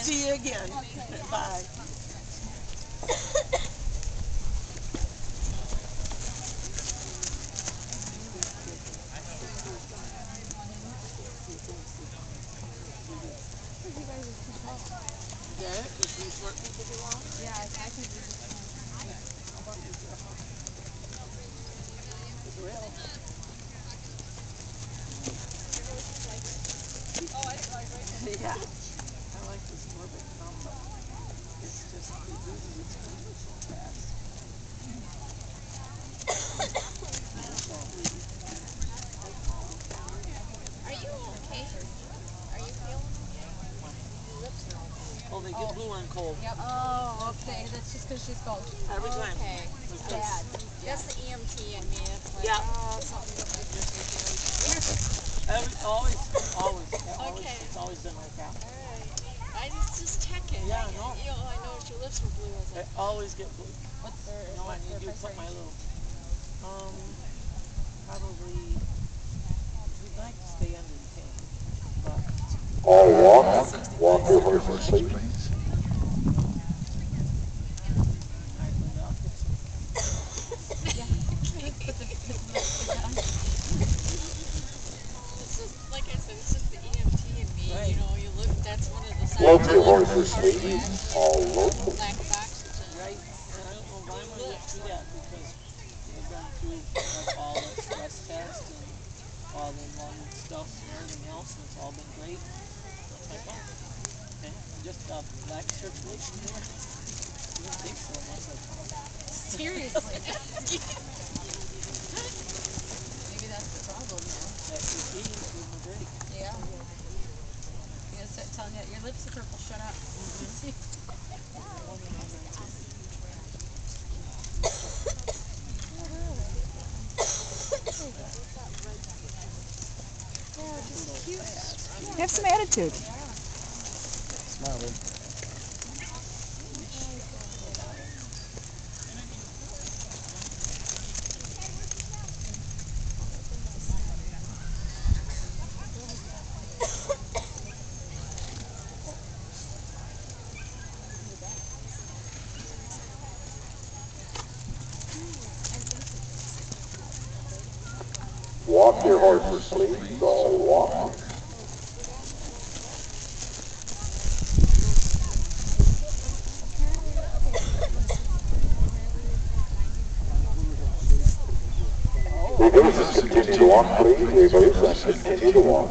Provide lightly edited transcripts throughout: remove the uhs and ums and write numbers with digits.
See you again. Bye. Yeah, if you short people belong? Yeah, I think we just It's real. Yeah. I like this orbit number. It's just, it loses its number so fast. Are you okay? Are you feeling okay? Your lips are okay. Oh, they get blue and cold. Yep. Oh, okay. That's just because she's cold. Every time. Okay. It's Bad. Yeah. That's the EMT in me. It's like, Yeah. oh, something's up with your circulation. Always. Okay. It's always been like that. All right. I was just checking. Yeah, no. You know, I noticed your lips were blue. I was I like, always get blue. what's their, No, I need to put my little, probably, we'd like to stay under the 10, but. All walk your horses, please. It's just, like I said, it's just the EMT in me. Right. You know, you look, that's one of the signs. Walk your horses, please. All local. Lack of oxygen. Right, and I don't know why my lips do that, because I've gone through like all the stress tests and all the lung stuff and everything else, and it's all been great. It's like, oh, okay, just lack circulation there. You don't think so, and I was like, oh. Seriously. Maybe that's the problem now. That could be, give them a break. Yeah. You gotta start telling you, your lips are purple, shut up. You have some attitude. Smile, babe. Walk your horses, please. All walk. Reverse and continue to walk, please. Reverse and continue to walk.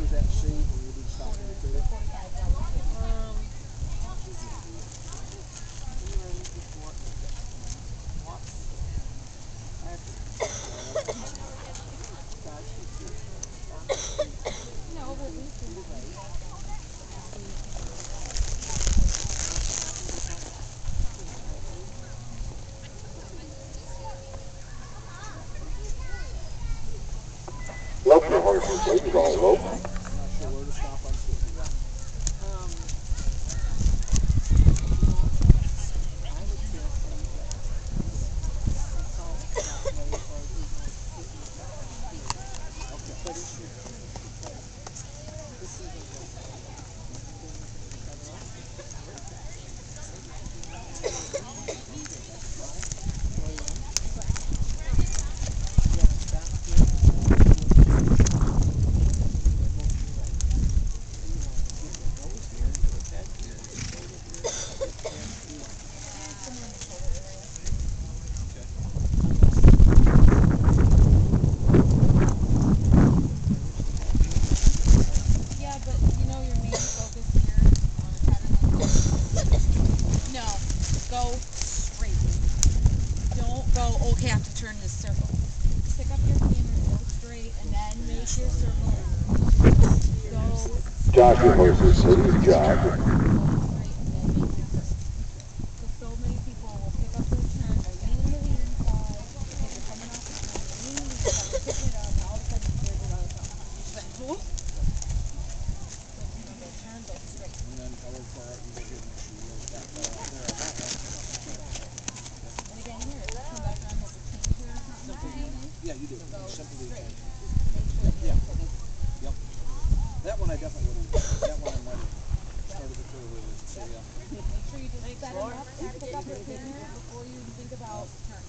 Walk your horses, please. All local. Yeah, but you know your main focus here on no, go straight. Don't go, okay, I have to turn this circle. Stick up your fingers, go straight, and then make your circle. Go Jog your horses, please. Jog. so many people will pick up their turn, they're leaning to the inside, because they're coming off the turn, they're leaning to the inside, they're picking it up, and all of a sudden you hear it on the top. Just like, whoop. So, you know, their turn goes straight. And then I would far out and go give them a shoe that far out there. And again here, if you come back on with the change here or something. Yeah, you do. Go Simply straight. change. Make sure Yeah. Yep. That one I definitely would have. That one I might have started the See ya. Make sure you just set them up and pick up your pin before you even think about turn.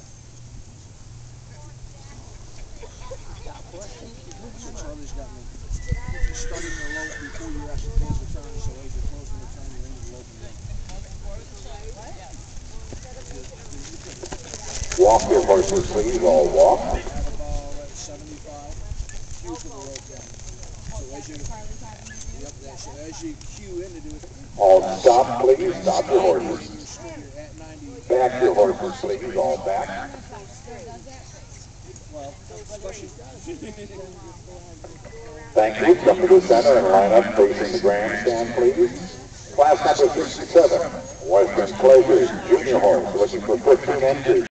So Charlie's got me starting the lope before you actually close the turn, so as you're closing the turn, you're into the lope again. Walk your horses, please. All walk. At about 75, cue for the lope down. So as you, yep, there. So as you cue in to do it, All stop, please. Stop your horses. you're at 90. Back your horses, please. All back. Well, especially Thank you. Come to the center and line up facing the grandstand, please. Class number 67, Western Pleasures Junior Horse, looking for 15 entries.